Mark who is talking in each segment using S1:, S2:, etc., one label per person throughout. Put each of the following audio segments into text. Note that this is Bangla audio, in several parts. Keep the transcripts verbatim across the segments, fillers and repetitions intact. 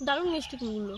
S1: দারুণ মিষ্টি কুমড়ো।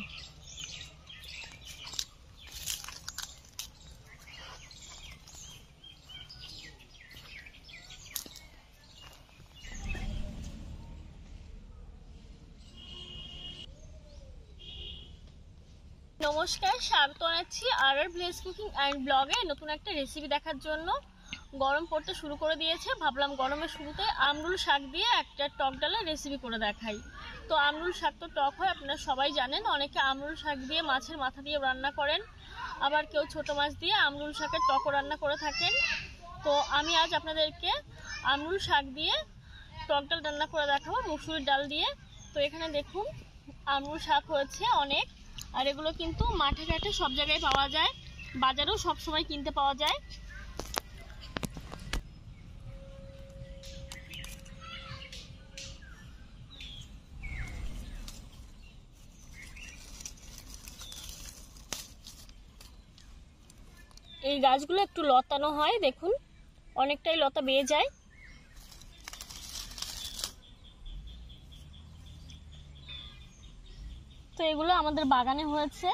S1: নমস্কার, স্বাগত জানাচ্ছি আর আর ভিলেজ কুকিং অ্যান্ড ব্লগে নতুন একটা রেসিপি দেখার জন্য। গরম পড়তে শুরু করে দিয়েছে, ভাবলাম গরমের শুরুতে আমরুল শাক দিয়ে একটা টক ডালের রেসিপি করে দেখাই। তো আমরুল শাক তো টক হয়, আপনারা সবাই জানেন। অনেকে আমরুল শাক দিয়ে মাছের মাথা দিয়ে রান্না করেন, আবার কেউ ছোট মাছ দিয়ে আমরুল শাকের টকও রান্না করে থাকেন। তো আমি আজ আপনাদেরকে আমরুল শাক দিয়ে টক ডাল রান্না করে দেখাবো, মুসুরির ডাল দিয়ে। তো এখানে দেখুন আমরুল শাক হয়েছে অনেক, আর এগুলো কিন্তু মাঠে ঘাটে সব জায়গায় পাওয়া যায়, বাজারেও সব সময় কিনতে পাওয়া যায়। এই গাছগুলো একটু লতানো হয়, দেখুন অনেকটাই লতা বেয়ে যায়। তো এগুলো আমাদের বাগানে হয়েছে।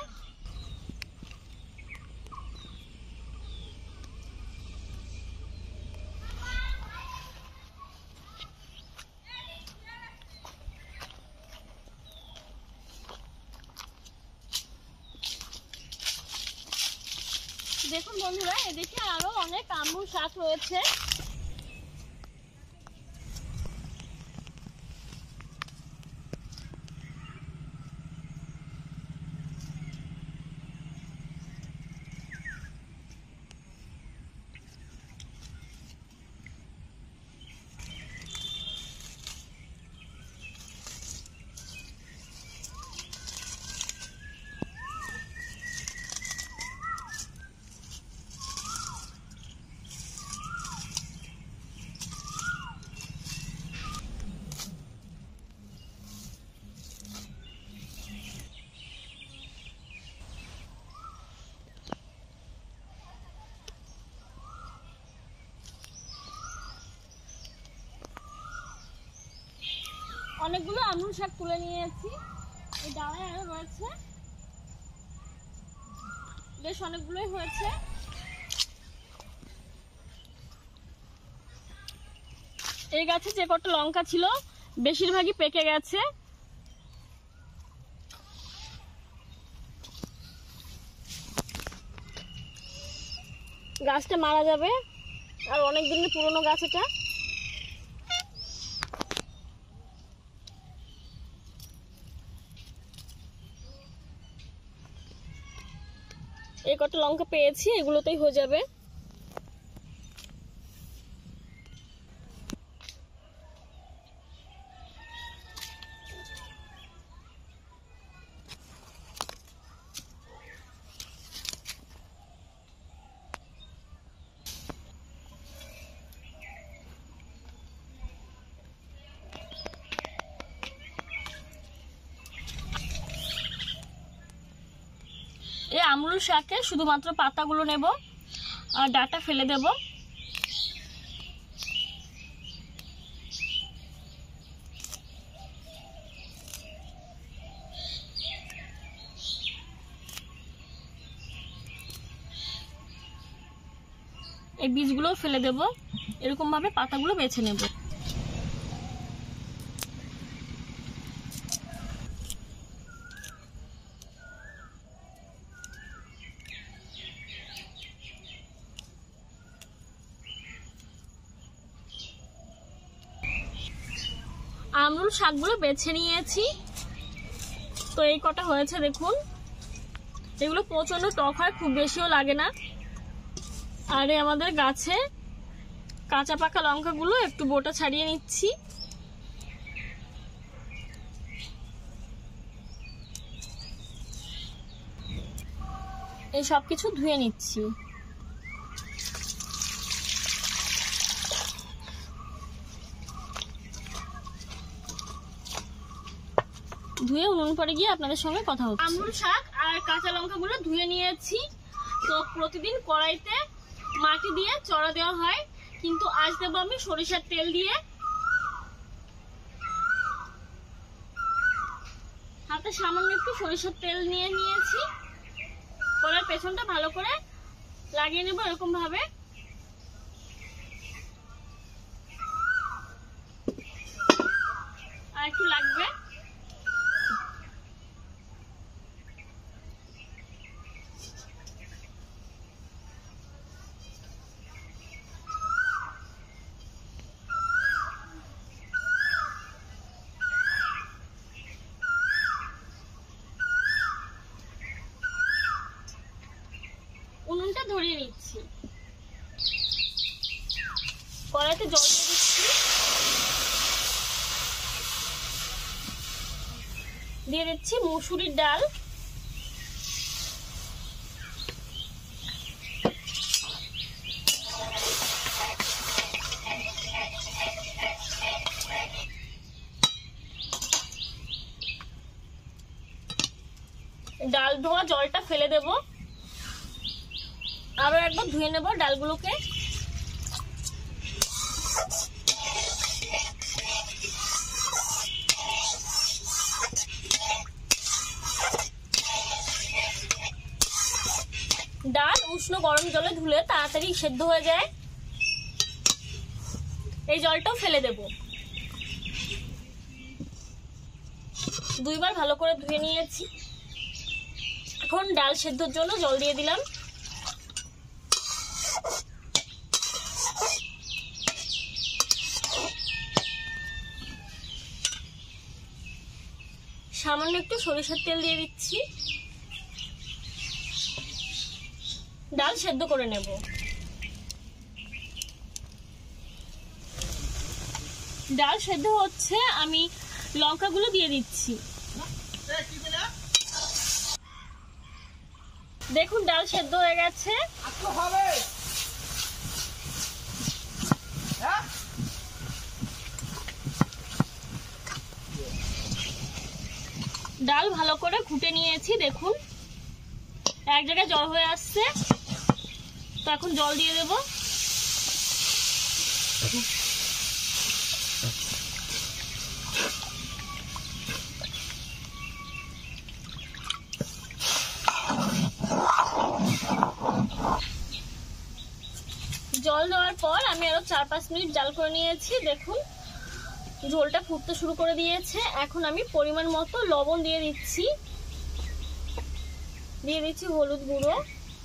S1: দেখুন বন্ধুরা, এদিকে আরো অনেক আমরুল শাক রয়েছে। অনেকগুলো আমরুল শাক তুলে নিয়েছি, এই ডালায় আরো রয়েছে, বেশ অনেকগুলোই হয়েছে। এই গাছে যে কটা লঙ্কা ছিল বেশিরভাগই পেকে গেছে। গাছটা মারা যাবে, আর অনেক দিনের পুরনো গাছ এটা। এই কটা লঙ্কা পেয়েছি, এগুলোতেই হয়ে যাবে। এই আমরুল শাকে শুধুমাত্র পাতাগুলো নেব আর ডাঁটা ফেলে দেব। এই বীজগুলো ফেলে দেব, এরকম ভাবে পাতাগুলো বেছে নেব। আমরুল শাকগুলো বেছে নিয়েছি, তো এই কটা হয়েছে দেখুন। এগুলো প্রচন্ড টক হয়, খুব বেশিও লাগে না। আর আমাদের গাছে কাঁচা পাকা লঙ্কাগুলো একটু বোটা ছাড়িয়ে নিচ্ছি। এই সব কিছু ধুয়ে নিচ্ছি। ধুয়ে উনুন পরে গিয়ে আপনাদের সঙ্গে কথা হচ্ছে। আমরুল শাক আর কাঁচা লঙ্কাগুলো ধুয়ে নিয়েছি। তো প্রতিদিন কড়াইতে মাটি দিয়ে চড়া দেওয়া হয়, কিন্তু আজ দেবো আমি সরিষার তেল দিয়ে। হাত কড়াতে সামান্য একটু সরিষার তেল নিয়ে নিয়েছি। কড়ার পেছনটা ভালো করে লাগিয়ে নেব এরকম ভাবে। আর একটু লাগবে। উনুনটা ধরিয়ে নিচ্ছি। কড়াইতে জল দিয়ে দিচ্ছি। দিয়ে দিচ্ছি মুসুরির ডাল। ডাল ধোয়া জলটা ফেলে দেব। আরো একবার ধুয়ে নেব ডালগুলোকে। ডাল উষ্ণ গরম জলে ধুলে তাড়াতাড়ি সেদ্ধ হয়ে যায়। এই জলটাও ফেলে দেব। দুইবার ভালো করে ধুয়ে নিয়েছি। এখন ডাল সেদ্ধর জন্য জল দিয়ে দিলাম। সামান্য একটু সরিষার তেল দিয়ে দিচ্ছি। ডাল সেদ্ধ করে নেব। ডাল সেদ্ধ হচ্ছে, আমি লঙ্কাগুলো দিয়ে দিচ্ছি। দেখুন ডাল সেদ্ধ হয়ে গেছে। ডাল ভালো করে ঘুটে নিয়েছি। দেখুন এক জায়গায় জল হয়ে আসছে, তো এখন জল দিয়ে দেব। জল দেওয়ার পর আমি আরো চার পাঁচ মিনিট জাল করে নিয়েছি। দেখুন ঝোলটা ফুটতে শুরু করে দিয়েছে। এখন আমি পরিমাণ মতো লবণ দিয়ে দিচ্ছি। দিয়ে দিচ্ছি হলুদ গুঁড়ো,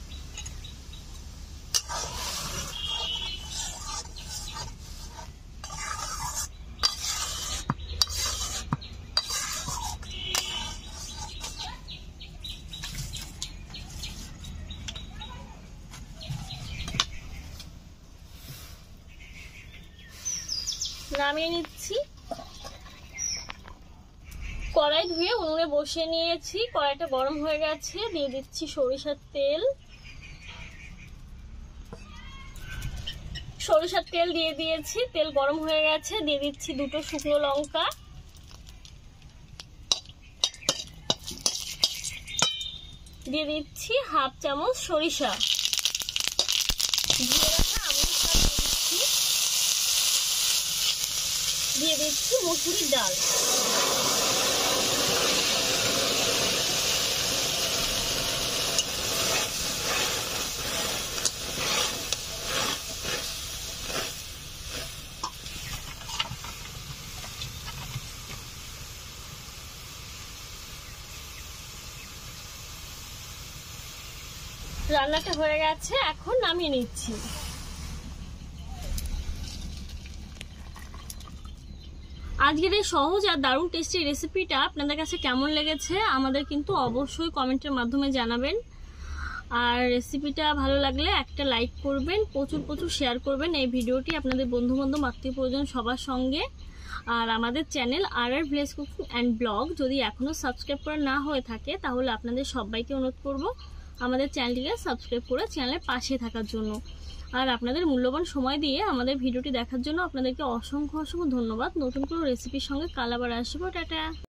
S1: নামিয়ে নিচ্ছি। কড়াই ধুয়ে উনুনে বসিয়ে নিয়েছি। কড়াইটা গরম হয়ে গেছে। দিয়ে দিচ্ছি সরিষার তেল। সরিষার তেল দিয়ে দিয়েছি। তেল গরম হয়ে গেছে। দিয়ে দিচ্ছি দুটো শুকনো লঙ্কা। দিয়ে দিচ্ছি হাফ চামচ সরিষা। দিয়ে রাখা আমুল শাক দিয়ে দিচ্ছি। দিয়ে দিচ্ছি মুসুরির ডাল। রান্নাটা হয়ে গেছে, এখন নামিয়ে নিচ্ছি। আজকের এই সহজ আর দারুণ টেস্টি রেসিপিটা আপনাদের কাছে কেমন লেগেছে আমাদের কিন্তু অবশ্যই কমেন্টের মাধ্যমে জানাবেন। আর রেসিপিটা ভালো লাগলে একটা লাইক করবেন, প্রচুর প্রচুর শেয়ার করবেন এই ভিডিওটি আপনাদের বন্ধু বান্ধব আত্মীয় পরিজন সবার সঙ্গে। আর আমাদের চ্যানেল আর আর ভিলেজ কুকিং অ্যান্ড ব্লগ যদি এখনও সাবস্ক্রাইব করা না হয়ে থাকে তাহলে আপনাদের সবাইকে অনুরোধ করব আমাদের চ্যানেলটিকে সাবস্ক্রাইব করে চ্যানেলের পাশে থাকার জন্য। আর আপনাদের মূল্যবান সময় দিয়ে আমাদের ভিডিওটি দেখার জন্য আপনাদেরকে অসংখ্য অসংখ্য ধন্যবাদ। নতুন কোনো রেসিপির সঙ্গে কাল আবার আসবো। টাটা।